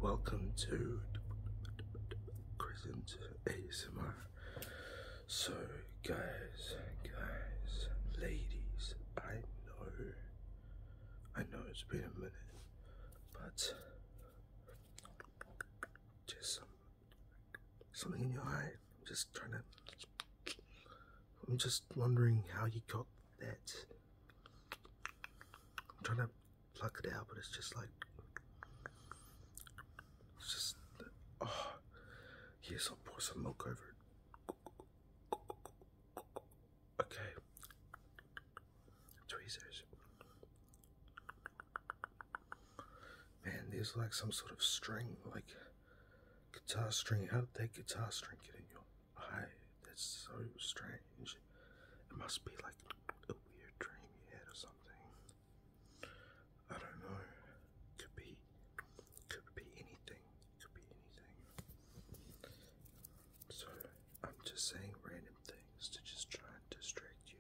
welcome to Krezent ASMR. So, guys, ladies, I know it's been a minute, but just something in your eye. I'm just wondering how you got that. I'm trying to pluck it out, but it's just like, oh, yes, I'll pour some milk over it. Okay. Tweezers. Man, there's like some sort of string, like guitar string. How did that guitar string get in your eye? That's so strange. It must be like a weird dream you had or something. I don't know. Could be anything. So I'm just saying random things to just try and distract you.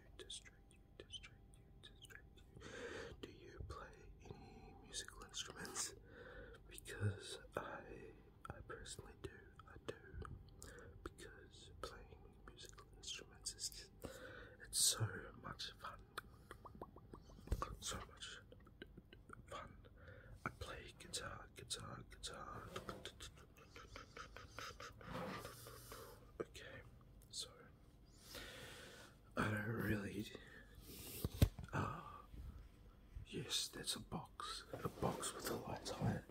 Do you play any musical instruments? Because I personally do. I do. Because playing musical instruments is just, it's so much fun. So much fun. I play guitar. Okay, so I don't really. Yes, that's a box with a light on it.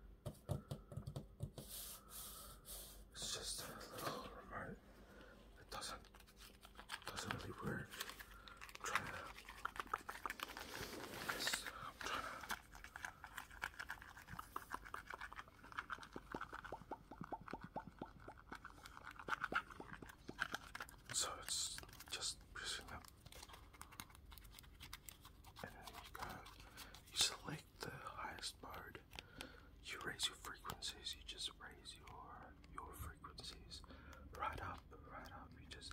It's just a little remote. It doesn't really work. I'm trying to. So it's just pressing up, and then you go. You select the highest mode. You raise your frequencies. You just raise your frequencies right up. You just,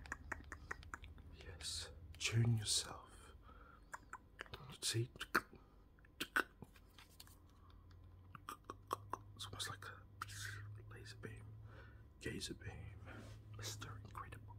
yes, tune yourself. See, it's almost like a laser beam, gazer beam, Mr. Incredible.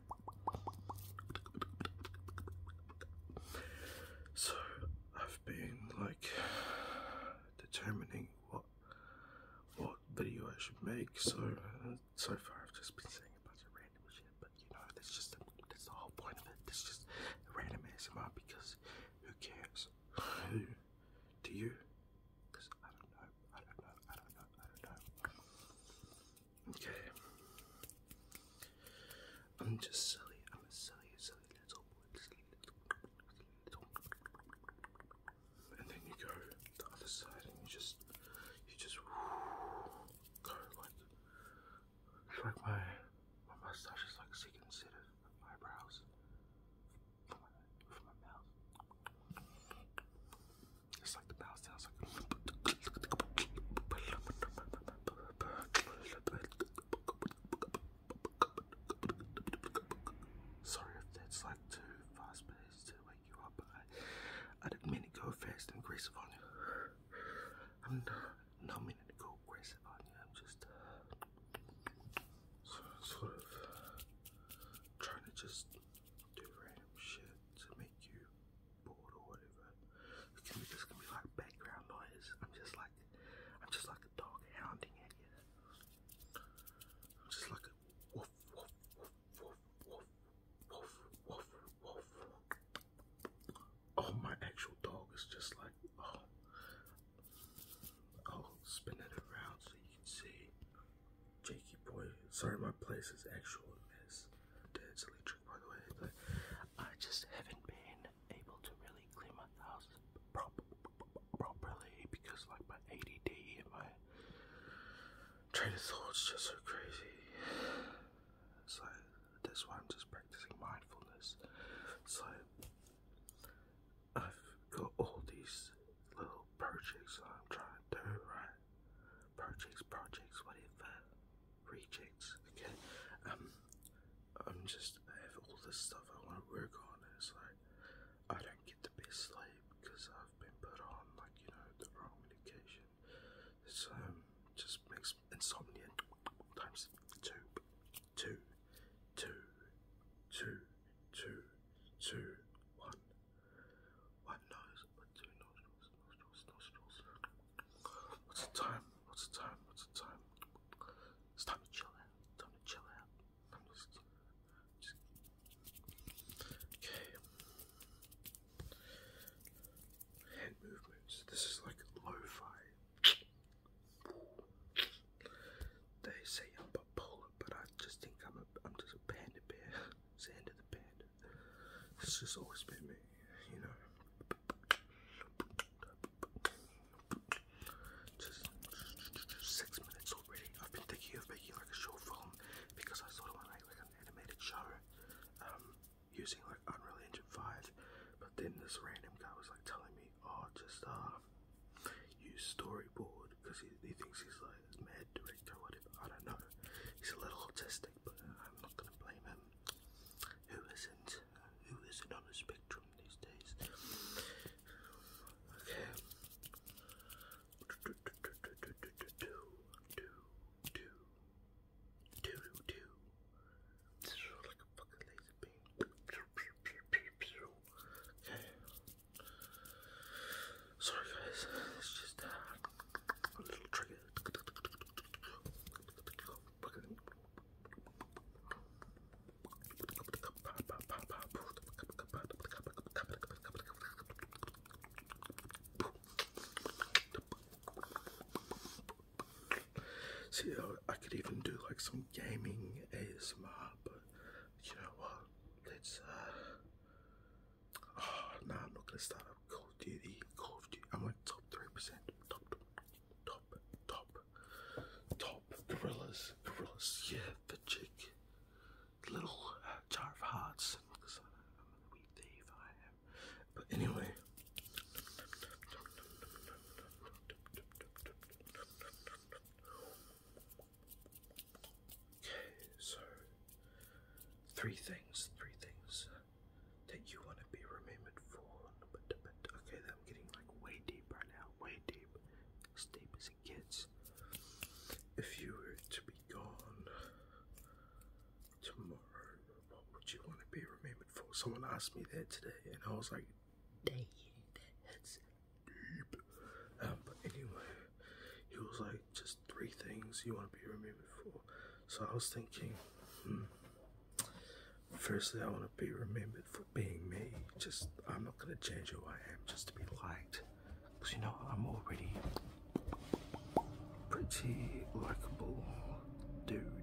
So I've been like determining what video I should make. So far I've just been saying a bunch of random shit, but you know that's the whole point of it. It's just random ASMR because who cares? Who do you? Because I don't know. Okay. I'm just silly. I'm a silly little boy. And then you go the other side and you just go like my mustache is like sick instead of eyebrows for my mouth. It's like the mouth sounds like. Sorry if that's like too fast paced to wake you up, but I didn't mean to go fast and aggressive on you. I'm not meaning to go aggressive on you. I'm just sort of trying to just do random shit to make you bored or whatever. This can be like background noise. I'm just like a dog hounding at you. I'm just like a woof woof woof woof woof woof woof woof. Oh, my actual dog is just like, oh, I'll spin it around so you can see. Jakey boy, sorry, my place is actual mess. Dad's electric, by the way, but I just haven't been able to really clean my house properly because like my ADD and my train of thought's just so crazy. It's like, that's why I'm just practicing mindfulness. It's like, I've got all these little projects that I'm trying to do, right? Projects, whatever. Rejects, okay? I have all this stuff I want to work on, and it's like, I don't get the best sleep because I've been put on, like, you know, the wrong medication. It's just always been me, you know. Just 6 minutes already. I've been thinking of making like a short film because I sort of want to make like an animated show, using like Unreal Engine 5. But then this random guy was like telling me, oh, just use storyboard because he thinks he's like a mad director or whatever. I don't know. He's a little autistic, but I'm not gonna blame him. Who isn't? Who isn't on the spectrum these days? Okay. Like a fucking laser beam. Okay. Sorry guys, it's just a little trigger. See, I could even do like some gaming ASMR, but you know what? Let's oh no, I'm not gonna start up Call of Duty. I'm like top 3%. Top gorillas. Yeah, the chick, little jar of hearts. Because I'm a wee thief, I am. But anyway. Okay, so three things that you want to be remembered for. But okay, I'm getting like way deep right now, way deep, as deep as it gets. If you were to be gone tomorrow, what would you want to be remembered for? Someone asked me that today, and I was like, dang, that's deep. But anyway, he was like, just 3 things you want to be remembered for. So I was thinking, firstly, I want to be remembered for being me. Just, I'm not going to change who I am just to be liked. Because, you know, I'm already pretty likable dude.